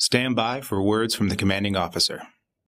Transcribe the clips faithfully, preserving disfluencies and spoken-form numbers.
Stand by for words from the commanding officer.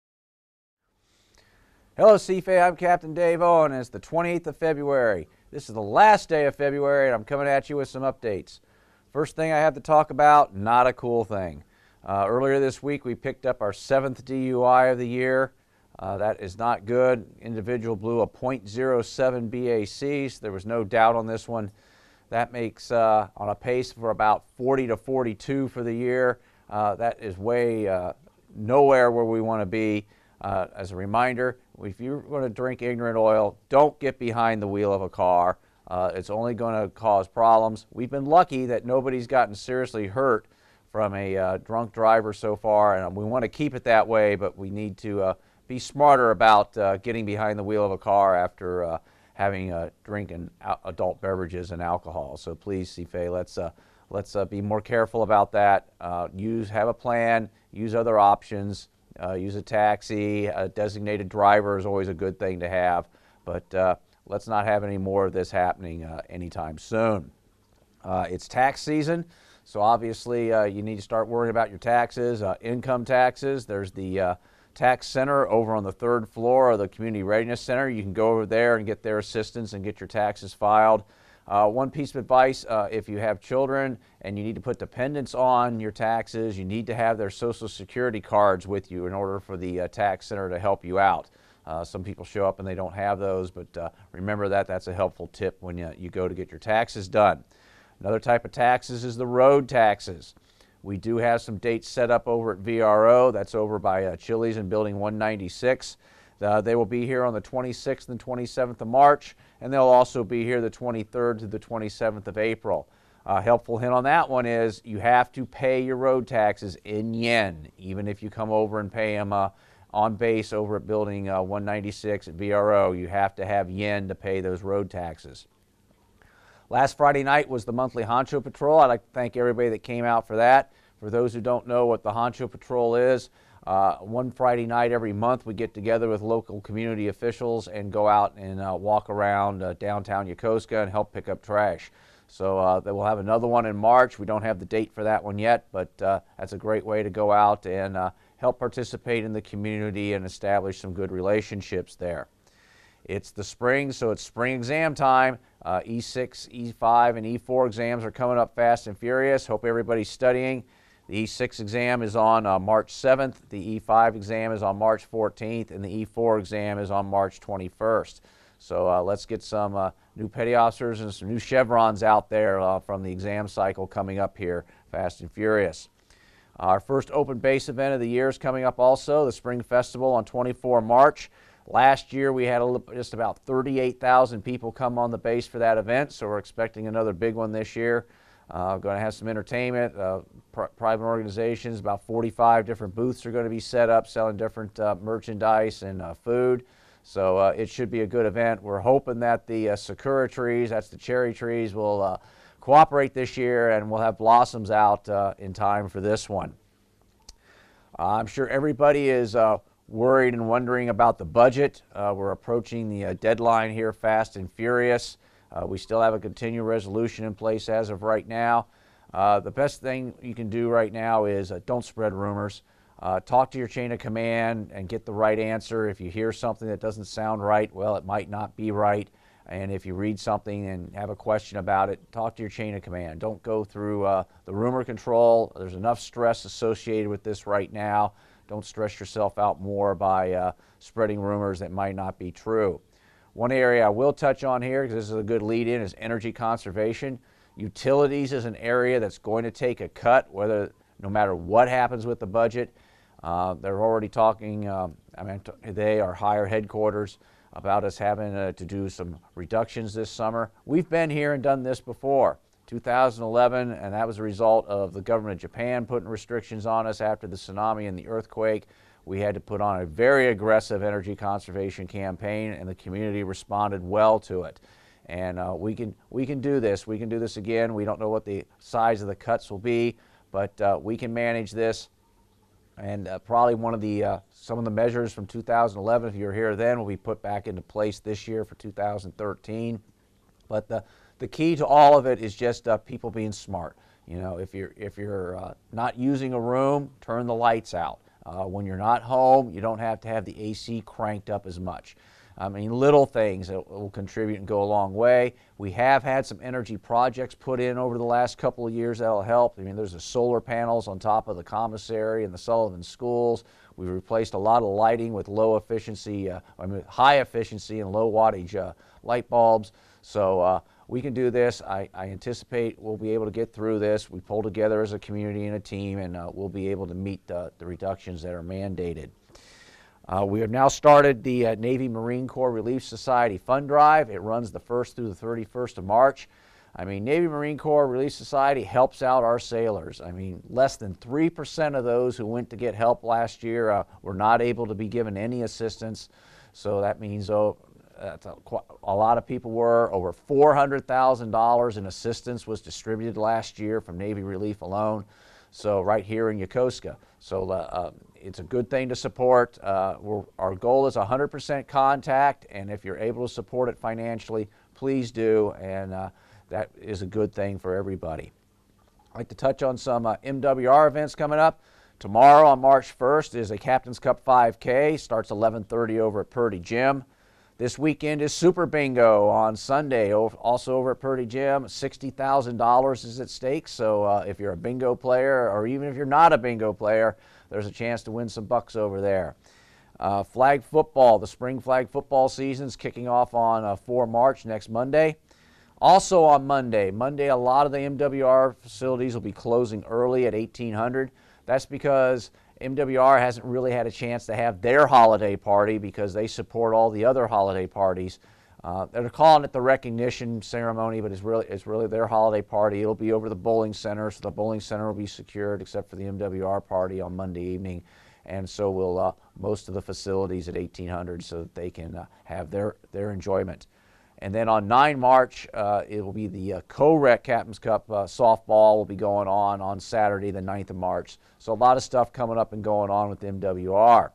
Hello C F A Y, I'm Captain Dave Owen, and it's the twenty-eighth of February. This is the last day of February, and I'm coming at you with some updates. First thing I have to talk about, not a cool thing. Uh, earlier this week, we picked up our seventh D U I of the year. Uh, that is not good. Individual blew a point zero seven B A C, so there was no doubt on this one. That makes, uh, on a pace for about forty to forty-two for the year. Uh, that is way uh, nowhere where we want to be. Uh, as a reminder, if you're going to drink ignorant oil, don't get behind the wheel of a car. Uh, it's only going to cause problems. We've been lucky that nobody's gotten seriously hurt from a uh, drunk driver so far, and we want to keep it that way, but we need to uh, be smarter about uh, getting behind the wheel of a car after uh, having uh, drinking adult beverages and alcohol. So please, C F A Y, let's uh, let's uh, be more careful about that. Uh, use have a plan. Use other options. Uh, use a taxi. A designated driver is always a good thing to have. But uh, let's not have any more of this happening uh, anytime soon. Uh, it's tax season, so obviously uh, you need to start worrying about your taxes. Uh, income taxes. There's the uh, tax center over on the third floor of the Community Readiness Center. You can go over there and get their assistance and get your taxes filed. Uh, one piece of advice, uh, if you have children and you need to put dependents on your taxes, you need to have their Social Security cards with you in order for the uh, tax center to help you out. Uh, some people show up and they don't have those, but uh, remember that. That's a helpful tip when you, you go to get your taxes done. Another type of taxes is the road taxes. We do have some dates set up over at V R O. That's over by uh, Chili's in Building one ninety-six. Uh, they will be here on the twenty-sixth and twenty-seventh of March, and they'll also be here the twenty-third to the twenty-seventh of April. Uh, helpful hint on that one is you have to pay your road taxes in yen, even if you come over and pay them uh, on base over at Building uh, one ninety-six at V R O. You have to have yen to pay those road taxes. Last Friday night was the monthly Honcho Patrol. I'd like to thank everybody that came out for that. For those who don't know what the Honcho Patrol is, Uh, one Friday night every month we get together with local community officials and go out and uh, walk around uh, downtown Yokosuka and help pick up trash. So uh, we'll have another one in March. We don't have the date for that one yet, but uh, that's a great way to go out and uh, help participate in the community and establish some good relationships there. It's the spring, so it's spring exam time. Uh, E six, E five, and E four exams are coming up fast and furious. Hope everybody's studying. The E six exam is on uh, March seventh, the E five exam is on March fourteenth, and the E four exam is on March twenty-first. So uh, let's get some uh, new petty officers and some new chevrons out there uh, from the exam cycle coming up here, fast and furious. Our first open base event of the year is coming up also, the Spring Festival on the twenty-fourth of March. Last year we had a little, just about thirty-eight thousand people come on the base for that event, so we're expecting another big one this year. Uh, going to have some entertainment, uh, pr private organizations, about forty-five different booths are going to be set up selling different uh, merchandise and uh, food. So uh, it should be a good event. We're hoping that the uh, sakura trees, that's the cherry trees, will uh, cooperate this year and we'll have blossoms out uh, in time for this one. Uh, I'm sure everybody is uh, worried and wondering about the budget. Uh, we're approaching the uh, deadline here fast and furious. Uh, we still have a continuing resolution in place as of right now. Uh, the best thing you can do right now is uh, don't spread rumors. Uh, talk to your chain of command and get the right answer. If you hear something that doesn't sound right, well, it might not be right. And if you read something and have a question about it, talk to your chain of command. Don't go through uh, the rumor control. There's enough stress associated with this right now. Don't stress yourself out more by uh, spreading rumors that might not be true. One area I will touch on here, because this is a good lead-in, is energy conservation. Utilities is an area that's going to take a cut, whether no matter what happens with the budget. Uh, they're already talking, um, I mean, they are higher headquarters about us having uh, to do some reductions this summer. We've been here and done this before. two thousand eleven, and that was a result of the government of Japan putting restrictions on us after the tsunami and the earthquake. We had to put on a very aggressive energy conservation campaign, and the community responded well to it. And uh, we can we can do this. We can do this again. We don't know what the size of the cuts will be, but uh, we can manage this. And uh, probably one of the uh, some of the measures from two thousand eleven, if you were here then, will be put back into place this year for two thousand thirteen. But the the key to all of it is just uh, people being smart. You know, if you're, if you're uh, not using a room, turn the lights out. Uh, when you're not home, you don't have to have the A C cranked up as much. I mean, little things that will contribute and go a long way. We have had some energy projects put in over the last couple of years that will help. I mean, there's the solar panels on top of the commissary and the Sullivan schools. We've replaced a lot of lighting with low efficiency, uh, I mean, high efficiency and low wattage uh, light bulbs. So uh, we can do this. I, I anticipate we'll be able to get through this. We pull together as a community and a team, and uh, we'll be able to meet uh, the reductions that are mandated. Uh, we have now started the uh, Navy Marine Corps Relief Society Fund Drive. It runs the first through the thirty-first of March. I mean, Navy Marine Corps Relief Society helps out our sailors. I mean, less than three percent of those who went to get help last year uh, were not able to be given any assistance. So that means oh, that's a, a lot of people were. Over four hundred thousand dollars in assistance was distributed last year from Navy Relief alone. So right here in Yokosuka. So uh, uh, it's a good thing to support. Uh, we're, our goal is one hundred percent contact, and if you're able to support it financially, please do, and uh, that is a good thing for everybody. I'd like to touch on some uh, M W R events coming up. Tomorrow on March first is a Captain's Cup five K, starts eleven thirty over at Purdy Gym. This weekend is Super Bingo on Sunday, also over at Purdy Gym. sixty thousand dollars is at stake, so uh, if you're a bingo player, or even if you're not a bingo player, there's a chance to win some bucks over there. Uh, flag football, the spring flag football season is kicking off on uh, the fourth of March, next Monday. Also on Monday, Monday a lot of the M W R facilities will be closing early at eighteen hundred. That's because M W R hasn't really had a chance to have their holiday party because they support all the other holiday parties. Uh, they're calling it the recognition ceremony, but it's really, it's really their holiday party. It'll be over the bowling center, so the bowling center will be secured except for the M W R party on Monday evening. And so will uh, most of the facilities at eighteen hundred so that they can uh, have their, their enjoyment. And then on the ninth of March, uh, it will be the uh, Co-Rec Captain's Cup uh, softball will be going on on Saturday, the ninth of March. So a lot of stuff coming up and going on with M W R.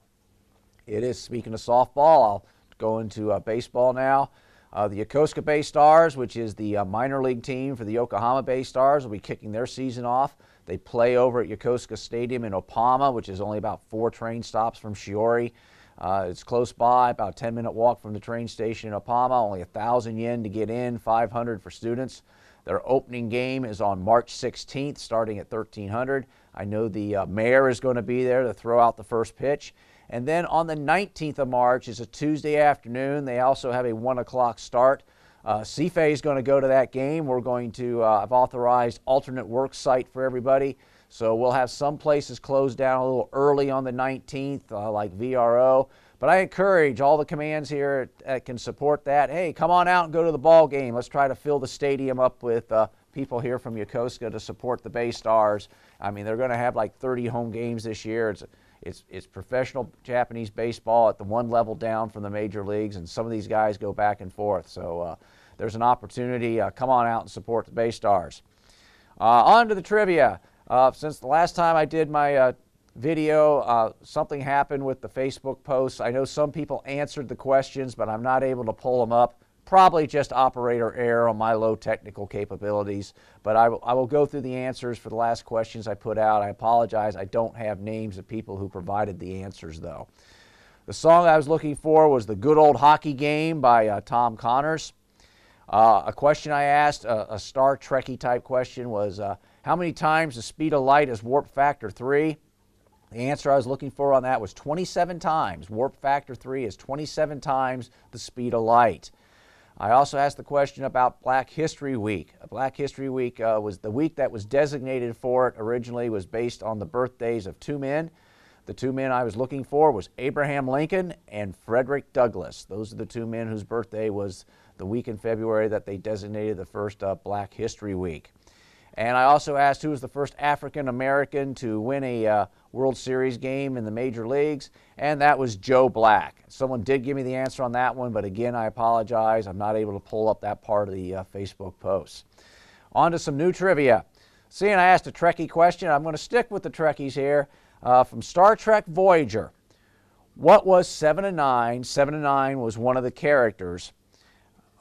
It is, speaking of softball, I'll go into uh, baseball now. Uh, the Yokosuka Bay Stars, which is the uh, minor league team for the Yokohama Bay Stars, will be kicking their season off. They play over at Yokosuka Stadium in Opama, which is only about four train stops from Shiori. Uh, it's close by, about a ten minute walk from the train station in Opama, only one thousand yen to get in, five hundred for students. Their opening game is on March sixteenth, starting at thirteen hundred. I know the uh, mayor is going to be there to throw out the first pitch. And then on the nineteenth of March is a Tuesday afternoon. They also have a one o'clock start. Uh, C F A Y is going to go to that game. We're going to, uh, I've authorized alternate work site for everybody. So we'll have some places closed down a little early on the nineteenth, uh, like V R O. But I encourage all the commands here that can support that. Hey, come on out and go to the ball game. Let's try to fill the stadium up with uh, people here from Yokosuka to support the Bay Stars. I mean, they're going to have like thirty home games this year. It's, it's, it's professional Japanese baseball at the one level down from the major leagues, and some of these guys go back and forth. So uh, there's an opportunity. Uh, come on out and support the Bay Stars. Uh, on to the trivia. Uh, since the last time I did my uh, video, uh, something happened with the Facebook posts. I know some people answered the questions, but I'm not able to pull them up. Probably just operator error on my low technical capabilities. But I, I will go through the answers for the last questions I put out. I apologize. I don't have names of people who provided the answers, though. The song I was looking for was The Good Old Hockey Game by uh, Tom Connors. Uh, a question I asked, uh, a Star Trekky type question, was uh, how many times the speed of light is warp factor three? The answer I was looking for on that was twenty-seven times. Warp factor three is twenty-seven times the speed of light. I also asked the question about Black History Week. Black History Week uh, was the week that was designated for it originally was based on the birthdays of two men. The two men I was looking for was Abraham Lincoln and Frederick Douglass. Those are the two men whose birthday was the week in February that they designated the first uh, Black History Week. And I also asked who was the first African American to win a uh, World Series game in the major leagues, and that was Joe Black. Someone did give me the answer on that one, but again, I apologize. I'm not able to pull up that part of the uh, Facebook post. On to some new trivia. Seeing I asked a Trekkie question, I'm going to stick with the Trekkies here. Uh, from Star Trek Voyager, what was seven of nine? seven of nine was one of the characters.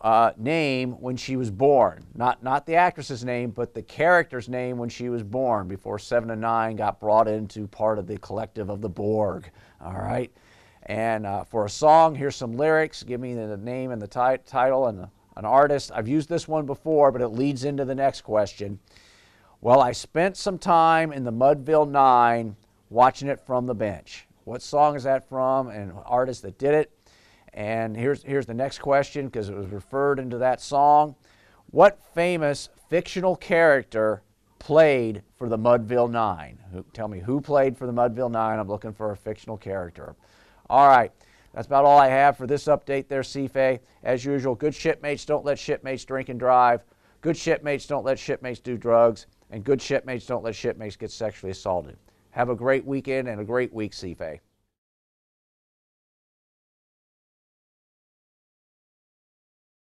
uh, name when she was born. Not, not the actress's name, but the character's name when she was born, before Seven of Nine got brought into part of the collective of the Borg. All right? And uh, for a song, here's some lyrics. Give me the name and the ti title and the, an artist. I've used this one before, but it leads into the next question. Well, I spent some time in the Mudville Nine watching it from the bench. What song is that from and artist that did it? And here's, here's the next question, because it was referred into that song. What famous fictional character played for the Mudville Nine? Who, tell me who played for the Mudville Nine. I'm looking for a fictional character. All right, that's about all I have for this update there, C F A. As usual, good shipmates don't let shipmates drink and drive. Good shipmates don't let shipmates do drugs. And good shipmates don't let shipmates get sexually assaulted. Have a great weekend and a great week, C F A.